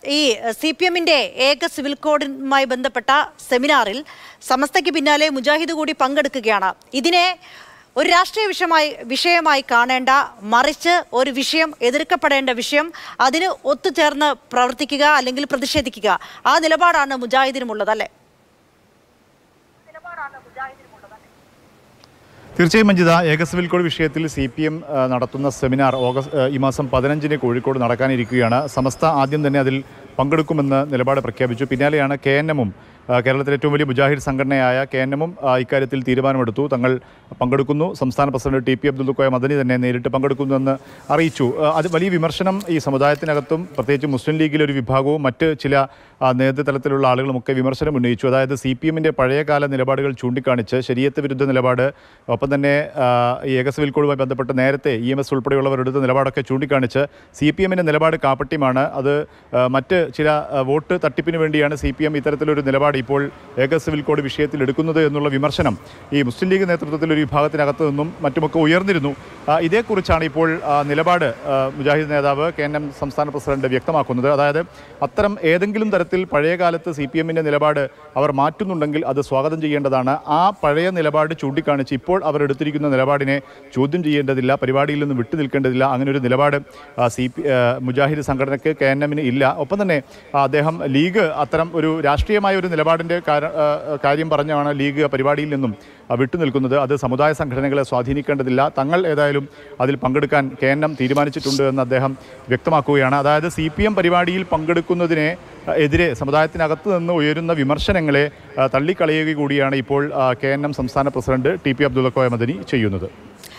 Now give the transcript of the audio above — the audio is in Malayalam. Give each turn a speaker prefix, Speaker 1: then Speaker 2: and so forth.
Speaker 1: ഈ CPM-ന്റെ ഏക സിവിൽ കോഡുമായി ബന്ധപ്പെട്ട സെമിനാറിൽ സമസ്തയ്ക്ക് പിന്നാലെ മുജാഹിദ് കൂടി പങ്കെടുക്കുകയാണ്. ഇതിനെ ഒരു രാഷ്ട്രീയ വിഷയമായി കാണേണ്ട, മറിച്ച് ഒരു വിഷയം, എതിർക്കപ്പെടേണ്ട വിഷയം, അതിന് ഒത്തുചേർന്ന് പ്രവർത്തിക്കുക അല്ലെങ്കിൽ പ്രതിഷേധിക്കുക, ആ നിലപാടാണ് മുജാഹിദിനുമുള്ളത്, അല്ലേ?
Speaker 2: തീർച്ചയായും മഞ്ജിത, ഏക സിവിൽ കോഡ് വിഷയത്തിൽ CPM നടത്തുന്ന സെമിനാർ ഈ മാസം 15-ന് കോഴിക്കോട് നടക്കാനിരിക്കുകയാണ്. സമസ്ത ആദ്യം തന്നെ അതിൽ പങ്കെടുക്കുമെന്ന് നിലപാട് പ്രഖ്യാപിച്ചു. പിന്നാലെയാണ് KNM-ഉം, കേരളത്തിലെ ഏറ്റവും വലിയ മുജാഹിദ് സംഘടനയായ KNM-ഉം ഇക്കാര്യത്തിൽ തീരുമാനമെടുത്തു. തങ്ങൾ പങ്കെടുക്കുന്നു. സംസ്ഥാന പ്രസിഡന്റ് TP അബ്ദുൽ കോയ മദനി തന്നെ നേരിട്ട് പങ്കെടുക്കുന്നുവെന്ന് അറിയിച്ചു. അത് വലിയ വിമർശനം ഈ സമുദായത്തിനകത്തും പ്രത്യേകിച്ച് മുസ്ലിം ലീഗിലെ ഒരു വിഭാഗവും മറ്റ് ചില നേതൃതലത്തിലുള്ള ആളുകളുമൊക്കെ വിമർശനം ഉന്നയിച്ചു. അതായത് CPM-ന്റെ പഴയകാല നിലപാടുകൾ ചൂണ്ടിക്കാണിച്ച് ശരീഅത്ത് വിരുദ്ധ നിലപാട്, ഒപ്പം തന്നെ ഈ ഏക സിവിൽ കോഡുമായി ബന്ധപ്പെട്ട് നേരത്തെ EMS ഉൾപ്പെടെയുള്ളവർ എടുത്ത നിലപാടൊക്കെ ചൂണ്ടിക്കാണിച്ച് CPM-ന്റെ നിലപാട് കാപട്യമാണ്, അത് മറ്റ് ചില വോട്ട് തട്ടിപ്പിന് വേണ്ടിയാണ് CPM ഇത്തരത്തിലൊരു നിലപാട് ഇപ്പോൾ ഏക സിവിൽ കോഡ് വിഷയത്തിൽ എടുക്കുന്നത് എന്നുള്ള വിമർശനം ഈ മുസ്ലിം ലീഗ് നേതൃത്വത്തിൽ ഒരു വിഭാഗത്തിനകത്തു നിന്നും മറ്റുമൊക്കെ ഉയർന്നിരുന്നു. ഇതേക്കുറിച്ചാണ് ഇപ്പോൾ നിലപാട് മുജാഹിദ് നേതാവ് KNM സംസ്ഥാന പ്രസിഡന്റ് വ്യക്തമാക്കുന്നത്. അതായത് അത്തരം ഏതെങ്കിലും തരത്തിൽ പഴയകാലത്ത് CPM-ന്റെ നിലപാട് അവർ മാറ്റുന്നുണ്ടെങ്കിൽ അത് സ്വാഗതം ചെയ്യേണ്ടതാണ്. ആ പഴയ നിലപാട് ചൂണ്ടിക്കാണിച്ച് ഇപ്പോൾ അവർ എടുത്തിരിക്കുന്ന നിലപാടിനെ ചോദ്യം ചെയ്യേണ്ടതില്ല, പരിപാടിയിൽ നിന്ന് വിട്ടു നിൽക്കേണ്ടതില്ല. അങ്ങനെ ഒരു നിലപാട് മുജാഹിദ് സംഘടനയ്ക്ക് KNM-ന് ഇല്ല. ഒപ്പം തന്നെ അദ്ദേഹം ലീഗ് അത്തരം ഒരു രാഷ്ട്രീയമായ ഒരു നിലപാടിൻ്റെ കാര്യം പറഞ്ഞാണ് ലീഗ് പരിപാടിയിൽ നിന്നും വിട്ടുനിൽക്കുന്നത്. അത് സമുദായ സംഘടനകളെ സ്വാധീനിക്കേണ്ടതില്ല. തങ്ങൾ ഏതായാലും അതിൽ പങ്കെടുക്കാൻ KNM തീരുമാനിച്ചിട്ടുണ്ട് എന്ന് അദ്ദേഹം വ്യക്തമാക്കുകയാണ്. അതായത് CPM പരിപാടിയിൽ പങ്കെടുക്കുന്നതിനെ എതിരെ സമുദായത്തിനകത്ത് നിന്ന് ഉയരുന്ന വിമർശനങ്ങളെ തള്ളിക്കളയുക കൂടിയാണ് ഇപ്പോൾ KNM സംസ്ഥാന പ്രസിഡന്റ് TP അബ്ദുൽ കോയ മദനി ചെയ്യുന്നത്.